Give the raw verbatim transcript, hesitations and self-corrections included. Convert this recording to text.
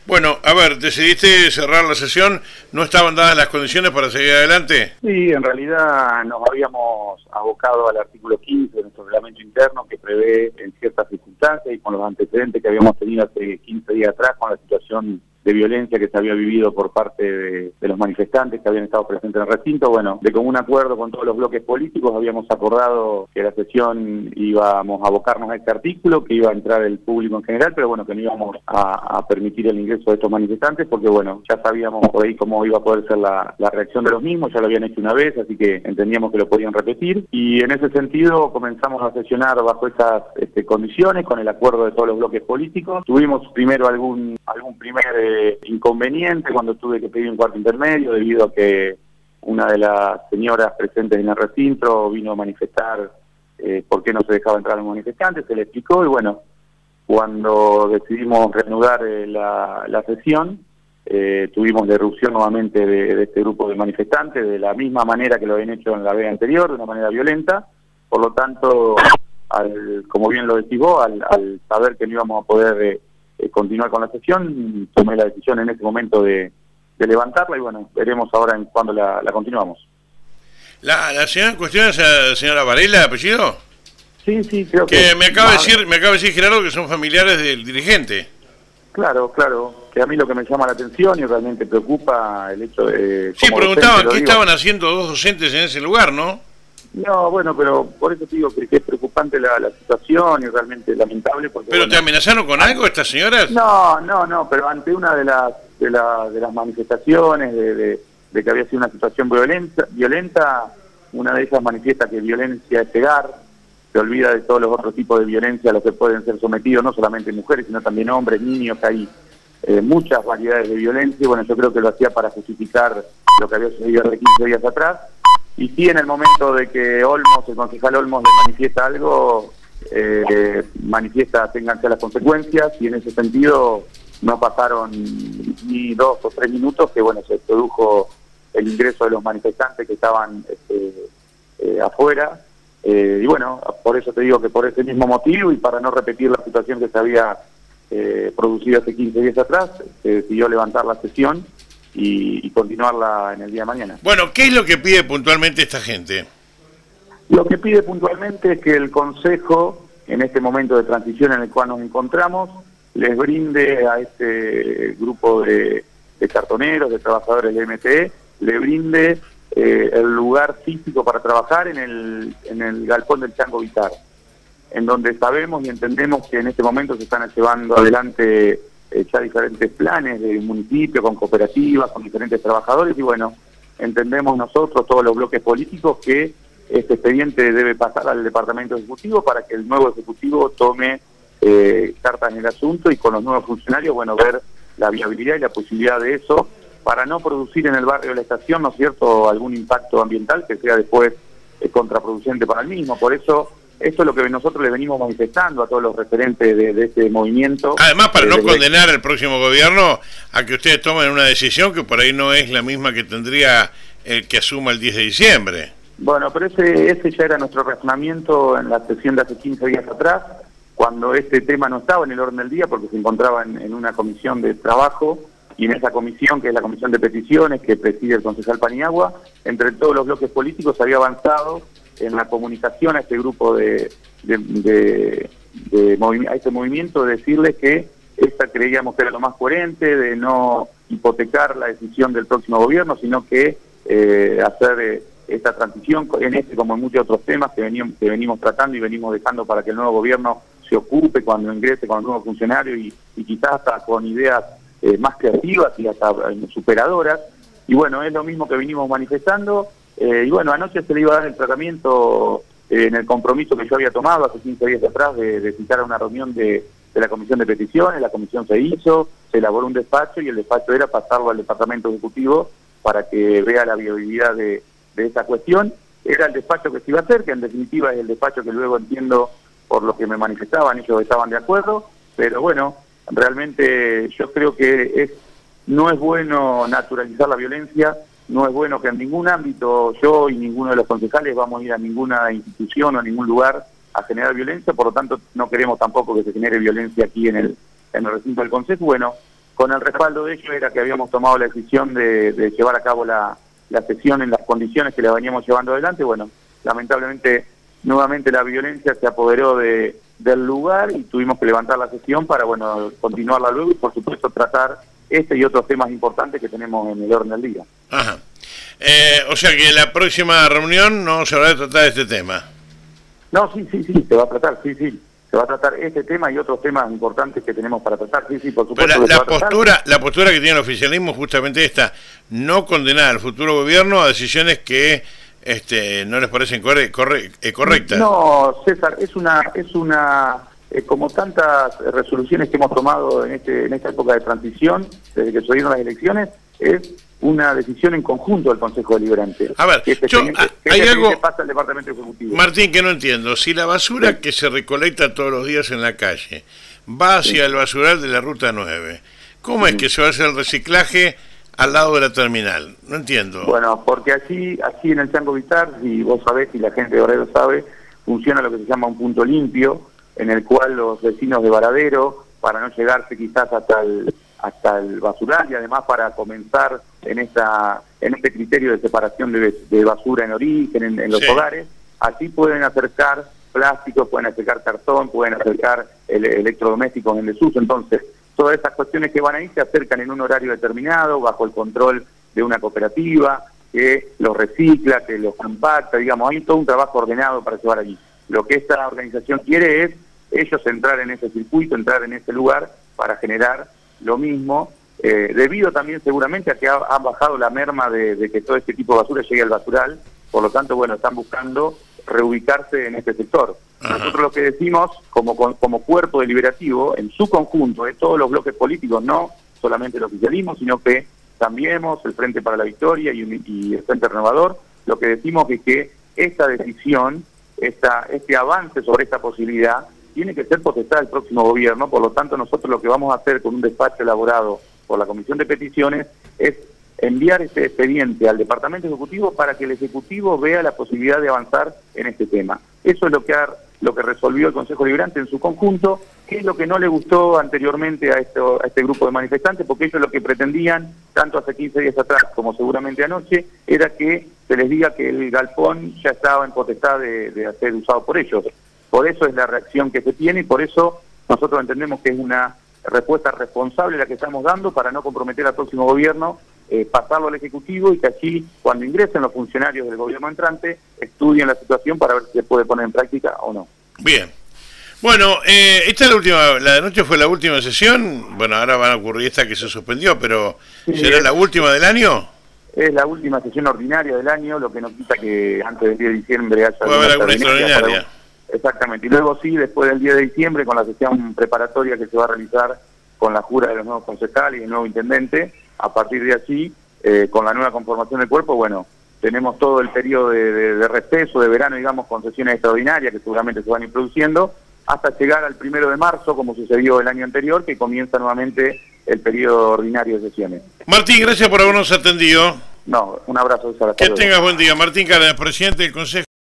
Bueno, a ver, decidiste cerrar la sesión, ¿no estaban dadas las condiciones para seguir adelante? Sí, en realidad nos habíamos abocado al artículo quince de nuestro reglamento interno que prevé en ciertas circunstancias y con los antecedentes que habíamos tenido hace quince días atrás con la situación de violencia que se había vivido por parte de, de los manifestantes que habían estado presentes en el recinto. Bueno, de común acuerdo con todos los bloques políticos habíamos acordado que la sesión íbamos a abocarnos a este artículo, que iba a entrar el público en general, pero bueno, que no íbamos a, a permitir el ingreso de estos manifestantes porque bueno, ya sabíamos por ahí cómo iba a poder ser la, la reacción de los mismos, ya lo habían hecho una vez, así que entendíamos que lo podían repetir y en ese sentido comenzamos a sesionar bajo esas este, condiciones, con el acuerdo de todos los bloques políticos. Tuvimos primero algún, algún primer eh, inconveniente cuando tuve que pedir un cuarto intermedio debido a que una de las señoras presentes en el recinto vino a manifestar eh, por qué no se dejaba entrar a los manifestantes, se le explicó y bueno, cuando decidimos reanudar eh, la, la sesión eh, tuvimos la irrupción nuevamente de, de este grupo de manifestantes de la misma manera que lo habían hecho en la vez anterior, de una manera violenta. Por lo tanto, al, como bien lo decís vos, al, al saber que no íbamos a poder eh, eh, continuar con la sesión, tomé la decisión en ese momento de, de levantarla y bueno, veremos ahora en cuándo la, la continuamos. La, la señora en cuestión es la señora Varela, apellido. Sí, sí, creo que... Que me acaba de decir, me acaba de decir Gerardo que son familiares del dirigente. Claro, claro, que a mí lo que me llama la atención y realmente preocupa el hecho de... Sí, preguntaban qué estaban haciendo dos docentes en ese lugar, ¿no? No, bueno, pero por eso te digo que, que es preocupante la, la situación y realmente lamentable porque... ¿Pero bueno, te amenazaron con algo estas señoras? No, no, no, pero ante una de las de, la, de las manifestaciones de, de, de que había sido una situación violenta, violenta, una de ellas manifiesta que violencia es pegar, se olvida de todos los otros tipos de violencia a los que pueden ser sometidos, no solamente mujeres, sino también hombres, niños, que hay eh, muchas variedades de violencia, y bueno, yo creo que lo hacía para justificar lo que había sucedido hace quince días atrás, y sí en el momento de que Olmos, el concejal Olmos le manifiesta algo, eh, manifiesta ténganse las consecuencias, y en ese sentido no pasaron ni dos o tres minutos que bueno, se produjo el ingreso de los manifestantes que estaban este, eh, afuera. Eh, y bueno, por eso te digo que por ese mismo motivo y para no repetir la situación que se había eh, producido hace quince días atrás, se decidió levantar la sesión y, y continuarla en el día de mañana. Bueno, ¿qué es lo que pide puntualmente esta gente? Lo que pide puntualmente es que el Consejo, en este momento de transición en el cual nos encontramos, les brinde a este grupo de, de cartoneros, de trabajadores de M T E, le brinde Eh, el lugar físico para trabajar en el, en el galpón del Chango Vitar, en donde sabemos y entendemos que en este momento se están llevando adelante eh, ya diferentes planes de municipio, con cooperativas, con diferentes trabajadores, y bueno, entendemos nosotros, todos los bloques políticos, que este expediente debe pasar al departamento ejecutivo para que el nuevo ejecutivo tome eh, cartas en el asunto y con los nuevos funcionarios, bueno, ver la viabilidad y la posibilidad de eso, para no producir en el barrio de la estación, ¿no es cierto?, algún impacto ambiental que sea después eh, contraproducente para el mismo. Por eso, esto es lo que nosotros le venimos manifestando a todos los referentes de, de este movimiento. Además, para eh, no de... condenar al próximo gobierno a que ustedes tomen una decisión que por ahí no es la misma que tendría el que asuma el diez de diciembre. Bueno, pero ese, ese ya era nuestro razonamiento en la sesión de hace quince días atrás, cuando este tema no estaba en el orden del día, porque se encontraba en, en una comisión de trabajo, y en esa comisión, que es la comisión de peticiones que preside el concejal Paniagua, entre todos los bloques políticos había avanzado en la comunicación a este grupo de, de, de, de movi a este movimiento, de decirles que esta creíamos que era lo más coherente, de no hipotecar la decisión del próximo gobierno, sino que eh, hacer eh, esta transición en este como en muchos otros temas que venimos, que venimos tratando y venimos dejando para que el nuevo gobierno se ocupe cuando ingrese con el nuevo funcionario y, y quizás hasta con ideas Eh, más creativas y hasta eh, superadoras, y bueno, es lo mismo que venimos manifestando, eh, y bueno, anoche se le iba a dar el tratamiento eh, en el compromiso que yo había tomado hace quince días atrás de, de citar a una reunión de, de la comisión de peticiones. La comisión se hizo, se elaboró un despacho y el despacho era pasarlo al departamento ejecutivo para que vea la viabilidad de, de esta cuestión. Era el despacho que se iba a hacer, que en definitiva es el despacho que luego entiendo por lo que me manifestaban, ellos estaban de acuerdo, pero bueno, realmente yo creo que es no es bueno naturalizar la violencia, no es bueno que en ningún ámbito yo y ninguno de los concejales vamos a ir a ninguna institución o a ningún lugar a generar violencia, por lo tanto no queremos tampoco que se genere violencia aquí en el, en el recinto del Consejo. Bueno, con el respaldo de ellos era que habíamos tomado la decisión de, de llevar a cabo la, la sesión en las condiciones que la veníamos llevando adelante. Bueno, lamentablemente, nuevamente la violencia se apoderó de, del lugar y tuvimos que levantar la sesión para, bueno, continuarla luego y, por supuesto, tratar este y otros temas importantes que tenemos en el orden del día. Ajá. Eh, o sea que en la próxima reunión no se habrá de tratar este tema. No, sí, sí, sí, se va a tratar, sí, sí. Se va a tratar este tema y otros temas importantes que tenemos para tratar, sí, sí, por supuesto. Pero la, la postura, la postura que tiene el oficialismo justamente esta, no condenar al futuro gobierno a decisiones que este, no les parecen corre, corre, eh, correctas. No, César, es una, es una, eh, como tantas resoluciones que hemos tomado en este, en esta época de transición, desde que se dieron las elecciones, es una decisión en conjunto del Consejo Deliberante. A ver, que este yo, pendiente, que hay este algo, pasa al Departamento Ejecutivo. Martín, que no entiendo. Si la basura sí. que se recolecta todos los días en la calle va hacia sí. el basural de la Ruta nueve, ¿cómo sí. es que se va a hacer el reciclaje al lado de la terminal? No entiendo. Bueno, porque allí, allí en el Chango Vitar, y vos sabés, y la gente de Varadero sabe, funciona lo que se llama un punto limpio, en el cual los vecinos de Varadero, para no llegarse quizás hasta el hasta el basural y además para comenzar en esta en este criterio de separación de, de basura en origen, en, en los sí. hogares, así pueden acercar plásticos, pueden acercar cartón, pueden acercar el, electrodomésticos en desuso. Entonces, todas esas cuestiones que van ahí se acercan en un horario determinado, bajo el control de una cooperativa, que los recicla, que los compacta, digamos, hay todo un trabajo ordenado para llevar allí. Lo que esta organización quiere es ellos entrar en ese circuito, entrar en ese lugar para generar lo mismo, eh, debido también seguramente a que ha, ha bajado la merma de, de que todo este tipo de basura llegue al basural, por lo tanto, bueno, están buscando reubicarse en este sector. Ajá. Nosotros lo que decimos, como, como cuerpo deliberativo, en su conjunto, de todos los bloques políticos, no solamente el oficialismo, sino que Cambiemos, el Frente para la Victoria y, y el Frente Renovador, lo que decimos es que esta decisión, esta, este avance sobre esta posibilidad, tiene que ser potestad del próximo gobierno. Por lo tanto, nosotros lo que vamos a hacer con un despacho elaborado por la Comisión de Peticiones es enviar este expediente al Departamento Ejecutivo para que el Ejecutivo vea la posibilidad de avanzar en este tema. Eso es lo que, ha, lo que resolvió el Consejo Deliberante en su conjunto, que es lo que no le gustó anteriormente a, esto, a este grupo de manifestantes, porque ellos lo que pretendían, tanto hace quince días atrás como seguramente anoche, era que se les diga que el galpón ya estaba en potestad de, de ser usado por ellos. Por eso es la reacción que se tiene y por eso nosotros entendemos que es una respuesta responsable la que estamos dando para no comprometer al próximo gobierno, eh, pasarlo al Ejecutivo y que allí, cuando ingresen los funcionarios del gobierno entrante, estudien la situación para ver si se puede poner en práctica o no. Bien. Bueno, eh, esta es la última, la de noche fue la última sesión. Bueno, ahora van a ocurrir esta que se suspendió, pero sí, ¿será es, la última del año? Es la última sesión ordinaria del año, lo que no quita que antes del diez de diciembre haya... ¿Puede haber alguna extraordinaria? Exactamente, y luego sí, después del diez de diciembre, con la sesión preparatoria que se va a realizar con la jura de los nuevos concejales y el nuevo intendente, a partir de allí, eh, con la nueva conformación del cuerpo, bueno, tenemos todo el periodo de, de, de receso, de verano, digamos, con sesiones extraordinarias que seguramente se van a ir produciendo, hasta llegar al primero de marzo, como sucedió el año anterior, que comienza nuevamente el periodo ordinario de sesiones. Martín, gracias por habernos atendido. No, un abrazo. Que tengas buen día. Martín Cárdenas, presidente del Consejo.